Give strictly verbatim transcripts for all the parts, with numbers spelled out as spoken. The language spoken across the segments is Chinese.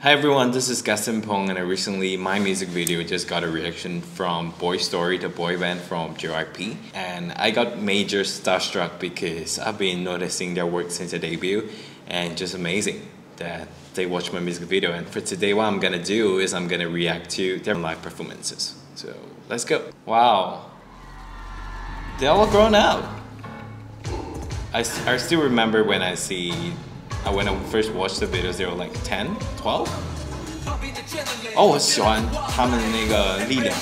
Hi everyone, this is Gaston Pong, and recently my music video just got a reaction from Boy Story, the boy band from J Y P, and I got major starstruck because I've been noticing their work since their debut, and just amazing that they watched my music video. And for today, what I'm gonna do is I'm gonna react to their live performances. So let's go. Wow, they're all grown up. I, I still remember when I see When I first watched the videos, they were like ten, twelve. 哦，我喜欢他们的那个力量。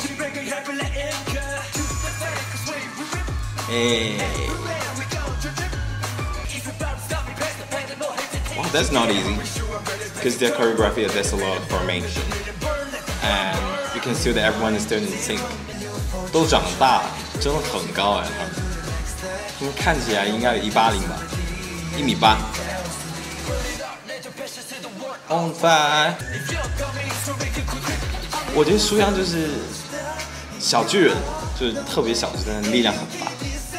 哎，wow, that's not easy, because their choreography there's a lot of formation, and you can see that everyone is still in sync. 都长大，真的很高哎，他们，他们看起来应该有一八零吧，一米八。 On fire， 我觉得舒阳就是小巨人，就是特别小只，但是力量很大。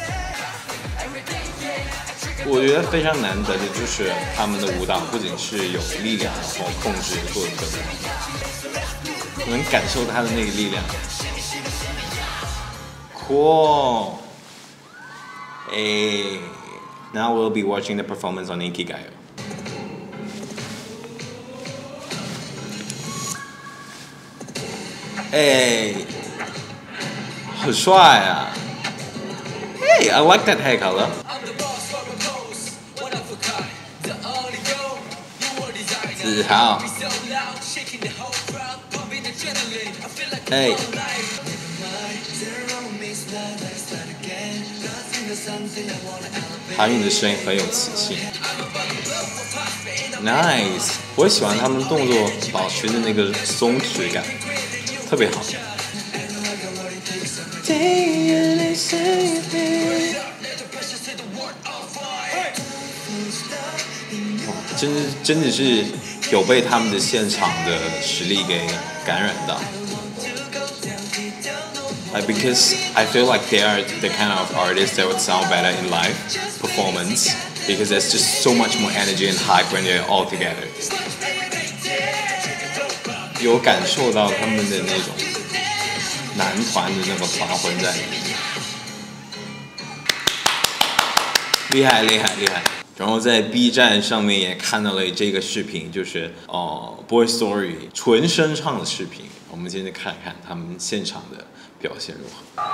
我觉得非常难得的就是他们的舞蹈不仅是有力量，然后控制做的特别好，能感受他的那个力量。Cool， 哎 ，Now we'll be watching the performance on Inkigayo。 哎，很帅啊 ！Hey, I like that hair color. 自豪。哎。韩语的声音很有磁性。Nice， 我喜欢他们动作保持的那个松弛感。 特别好，哇，真真的是有被他们的现场的实力给感染到。Like because I feel like they are the kind of artists that would sound better in live performance because there's just so much more energy and hype when they're all together. 有感受到他们的那种男团的那个团魂在里面，厉害厉害厉害！然后在 B 站上面也看到了这个视频，就是哦、呃、Boy Story 纯声唱的视频。我们今天看看他们现场的表现如何。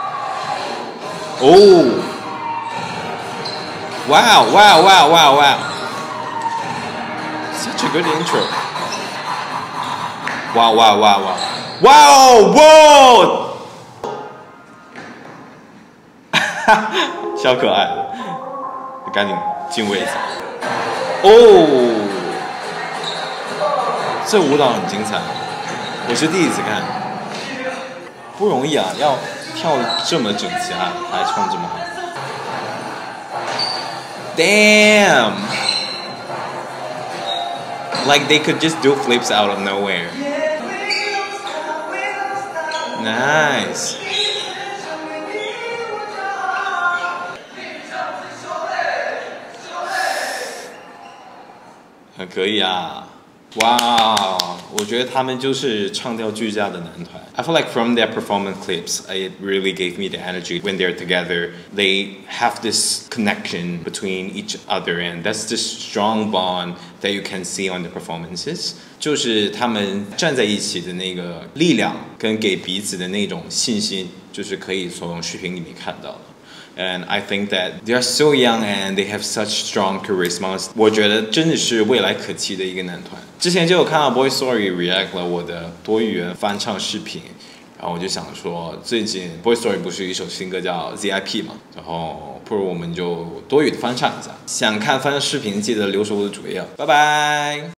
哦，哇哇哇哇哇 ！Such a good intro. 哇哇哇哇！哇哦哇！哈哈，小可爱，赶紧进位子。哦，这舞蹈很精彩，我是第一次看，不容易啊，要跳这么整齐啊，还唱这么好。Damn! Like they could just do flips out of nowhere. Nice. 很可以啊，哇！我觉得他们就是唱跳俱佳的男团。I feel like from their performance clips, it really gave me the energy when they're together. They have this connection between each other, and that's this strong bond that you can see on the performances. 就是他们站在一起的那个力量，跟给彼此的那种信心，就是可以从视频里面看到的。And I think that they are so young and they have such strong charisma. 我觉得真的是未来可期的一个男团。之前就有看到 Boy Story react 了我的多语言翻唱视频，然后我就想说，最近 Boy Story 不是有一首新歌叫 Z I P 嘛，然后不如我们就多语的翻唱一下。想看翻唱视频，记得留守我的主页，拜拜。